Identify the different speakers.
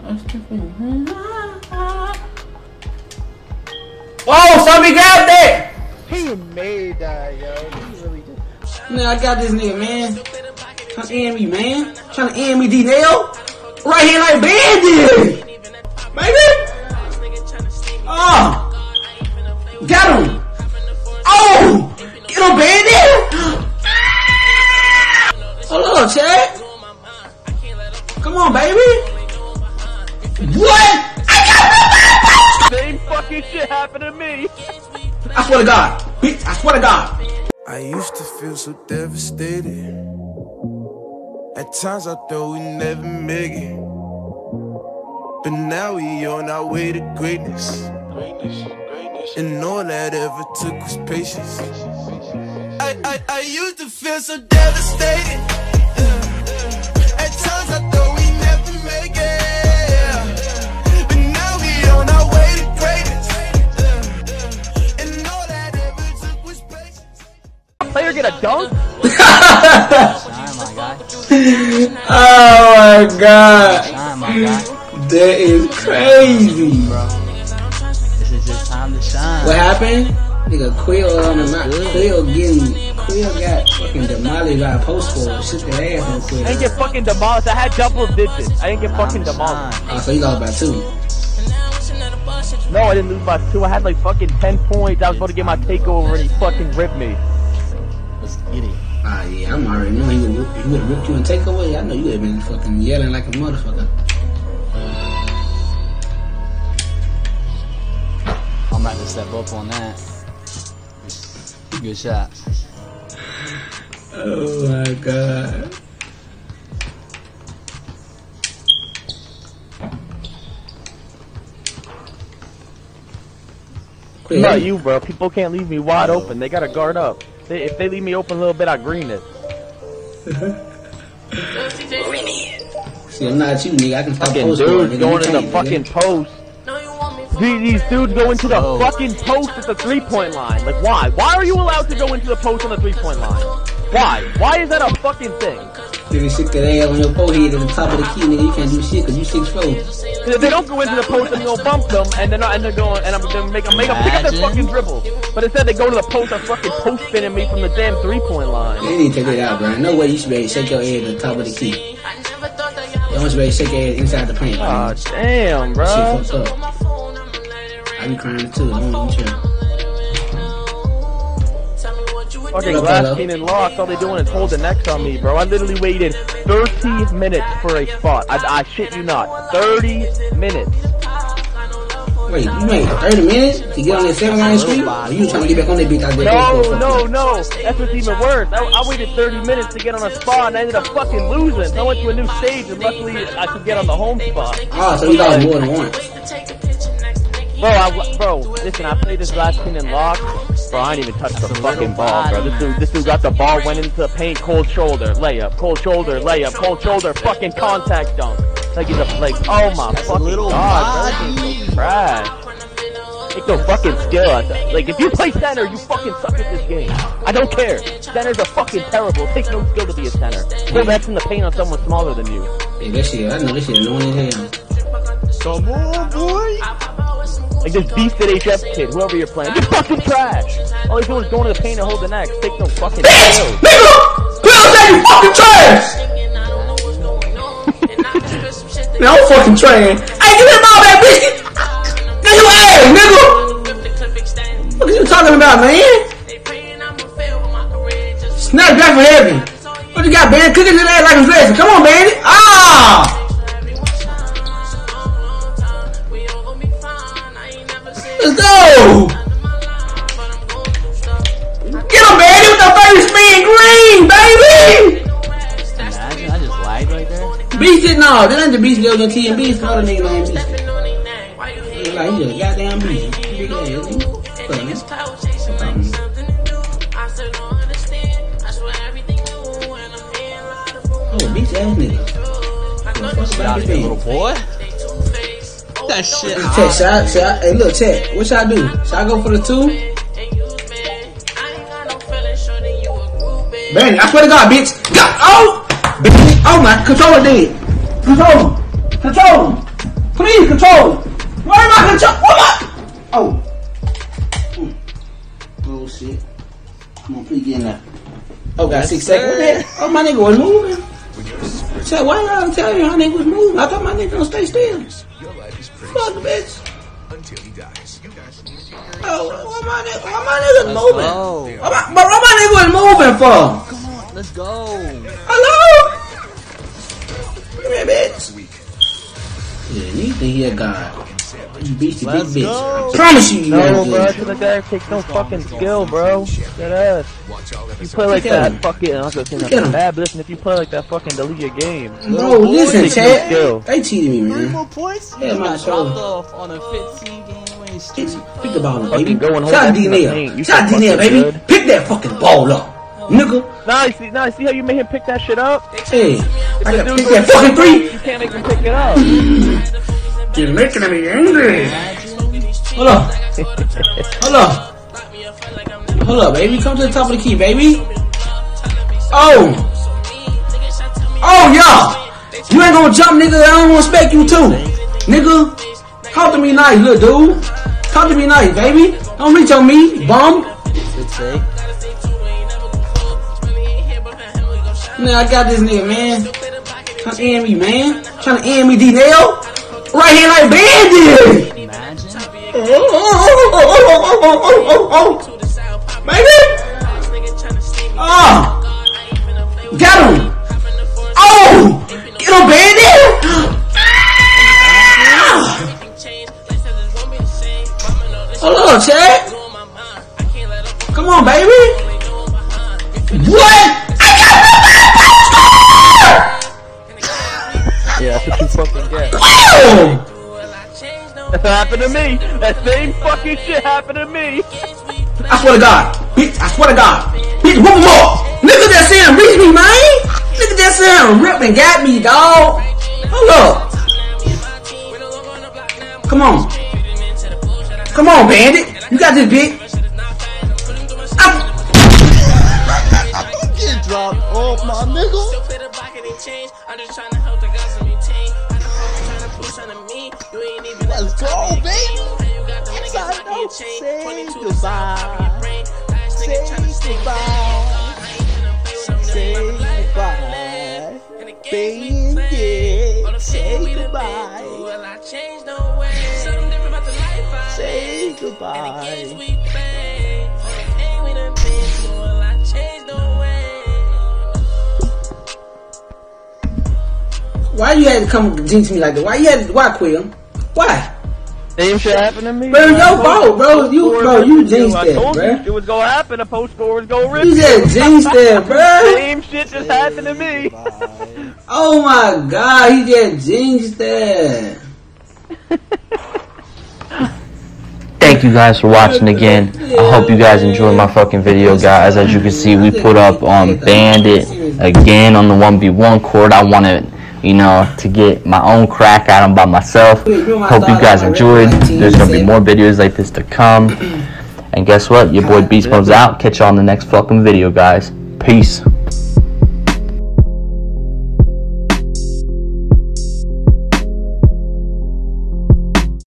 Speaker 1: Oh, somebody got that!
Speaker 2: He made that, yo. He really did.
Speaker 1: Man, I got this nigga, man. Trying to end me, man. Trying to end me, D-Nail. Right here like Bandit. Baby. Oh. Got him. Oh. Get him, Bandit. Hold on, Chad. Come on, baby. What? I got the
Speaker 2: same fucking shit happened to me.
Speaker 1: I swear to God. Bitch, I swear to God.
Speaker 3: I used to feel so devastated. At times I thought we'd never make it. But now we on our way to greatness. And all that ever took was patience. I used to feel so devastated. At times I thought we'd never make it. But now we on our way to greatness. And all that ever took was patience.
Speaker 2: Player get a dunk?
Speaker 1: Oh my God.
Speaker 4: Shine, my guy.
Speaker 1: That is crazy,
Speaker 4: bro. This is just time to shine.
Speaker 1: What happened? Nigga, Quill on the mount. Quill got fucking demolished by a post score. Shit that ass on Quill.
Speaker 2: I didn't get fucking demolished. I had double digits. I didn't get fucking demolished.
Speaker 1: Oh, so you lost by 2.
Speaker 2: No, I didn't lose by 2. I had like fucking 10 points. I was about to get my takeover and he fucking ripped me.
Speaker 4: Let's get it.
Speaker 1: Ah, yeah, I'm already knowing he would have ripped you and take away. I know you would have been fucking yelling like a motherfucker.
Speaker 4: I'm about to step up on that. Good shot.
Speaker 1: Oh my God.
Speaker 2: Not you, bro. People can't leave me wide open. They gotta guard up. If they leave me open a little bit, I green it.
Speaker 1: See, I'm not you, nigga. I can fucking
Speaker 2: dudes going to the fucking post. These dudes go into the fucking post at the 3-point line. Like, why? Why are you allowed to go into the post on the 3-point line? Why? Why is that a fucking thing?
Speaker 1: Nigga, stick that ass on your forehead at the top of the key, nigga. You can't do shit because you 6'4".
Speaker 2: If they don't go into the post, I'm gonna bump them, and they're going, and I'm gonna make them pick up their fucking dribble. But instead, they go to the post and fucking post spinning me from the damn 3-point line.
Speaker 1: They need to take that out, bro. No way you should be able to shake your head at the top of the key. You don't should be able to shake your head inside the paint.
Speaker 2: Oh, damn, bro.
Speaker 1: Shit fucked up. I be crying too. I don't even chill.
Speaker 2: Fucking glass clean and locked. All they doing is hold the necks on me, bro. I literally waited 30 minutes for a spot. I shit you not. 30 minutes.
Speaker 1: Wait, you wait 30 minutes to get on that 7-line street? Or you trying to get back on that bitch out there?
Speaker 2: No. That's what's even worse. I waited 30 minutes to get on a spot and I ended up fucking losing. So I went to a new stage and luckily I could get on the home spot.
Speaker 1: Oh, so you lost more than once.
Speaker 2: Bro, listen, I played this last clean and lock. Bro, I didn't even touch the fucking ball, bro. This dude got the ball, went into the paint, cold shoulder, layup, cold shoulder, layup, cold shoulder, fucking contact dunk. Like he's oh my fucking god, bro, this is so trash. Take no fucking skill. Like, if you play center, you fucking suck at this game. I don't care. Centers are fucking terrible. It takes no skill to be a center. Go back in the paint on someone smaller than you.
Speaker 1: Hey, that shit, I know this shit annoying as hell.
Speaker 3: Come on, boy.
Speaker 2: Like this beast at HF kid, whoever you're playing, you're fucking trash. All he's doing is going to the paint and hold the neck. Take no fucking skill.
Speaker 1: Nigga! Bill said you fucking trash! Man, I'm fucking trash. Hey, give me the ball back, bitch! Nigga, you ass, nigga! What are you talking about, man? Snap back for heaven. What you got, Bandit? Cooking his ass like a blessing. Come on, Bandit. Ah! Let's go! Get him, Bandit, with the first spin green, baby!
Speaker 4: Imagine, I just lagged right there.
Speaker 1: Beast it, no. That ain't the Beast Girl and TMB. It's another nigga named Beast. Like, he just goddamn Beast. Big ass, oh, Beast ass nigga.
Speaker 4: Shot it, little boy. That shit.
Speaker 1: Check, hey, look, check. What should I do? Should I go for the 2? Bang, I swear to God, bitch. God, oh! Oh my, controller dead. Control him. Please control. Why am I control? Oh. Bullshit. Come on, please get in there. Oh, got 6 seconds. Oh, my nigga was moving. So why y'all tell me how nigga was moving? I thought my nigga gonna stay still. Fuck, bitch.
Speaker 3: Until he dies. You guys need to
Speaker 1: Oh, why my nigga moving? What my nigga was moving for?
Speaker 4: Come on, let's go.
Speaker 1: Hello? Come here, bitch. Yeah, you think he a god. You beastie big bitch. I promise you, you
Speaker 2: no, bro, that guy takes no fucking skill, bro. That ass. You play like that, fucking, I'm gonna say nothing bad, but listen, if you play like that, fucking delete your game.
Speaker 1: Bro, listen, Chad. They cheated me, man.
Speaker 4: 3 more points?
Speaker 1: Yeah, my
Speaker 4: dropped off on a 15-game winning streak.
Speaker 1: Pick the ball up, baby.
Speaker 2: Going
Speaker 1: Shout out D-Nail. Shout out D-Nail, baby. Pick that fucking ball up, nigga.
Speaker 2: Nah, you see how you made him pick that shit up?
Speaker 1: Hey, I gotta pick that fucking 3.
Speaker 2: You can't make him pick it up.
Speaker 1: You're making me angry. Hold up. Hold up. Hold up, baby. Come to the top of the key, baby. Oh. Oh, y'all. You ain't gonna jump, nigga. I don't respect you, too. Nigga. Talk to me nice, little dude. Talk to me nice, baby. Don't reach on me, bum.
Speaker 4: Good take.
Speaker 1: Man, I got this nigga, man. Trying to end me, man. Trying to end me, D-Nail. Right here like Bandit.
Speaker 4: Imagine.
Speaker 1: Baby. Oh. Got him. Oh. Get him, Bandit. Hold on, Chad. Come on, baby. What?
Speaker 2: Yeah, that's what you fucking get.
Speaker 1: Wow!
Speaker 2: That happened to me. That same fucking shit happened to me.
Speaker 1: I swear to God. Bitch, I swear to God. Bitch, whoop him up. Nigga that saying reach me, man. Nigga that saying rip and got me, dog. Hold up. Come on. Come on, Bandit. You got this, bitch.
Speaker 4: I'm getting dropped off, my nigga. Let's go, baby. Say goodbye. Say goodbye. Say goodbye. Baby, say goodbye. Say goodbye.
Speaker 1: Why you had to come jinx me like that? Why, Quill? Why?
Speaker 2: Same shit happened to me.
Speaker 1: Bro, your fault, bro. You jinxed that, bro.
Speaker 2: It was gonna happen. The post score was gonna rip.
Speaker 1: You just jinxed that, bro.
Speaker 2: Same shit just happened to me.
Speaker 1: Oh my God, he just jinxed that.
Speaker 5: Thank you guys for watching again. I hope you guys enjoyed my fucking video, guys. As you can see, we put up on Bandit again on the 1v1 court. I wanted, you know, to get my own crack at him by myself. Hope you guys enjoyed. There's gonna be more videos like this to come. And guess what? Your boy Beast Mode's out. Catch you on the next fucking video, guys. Peace.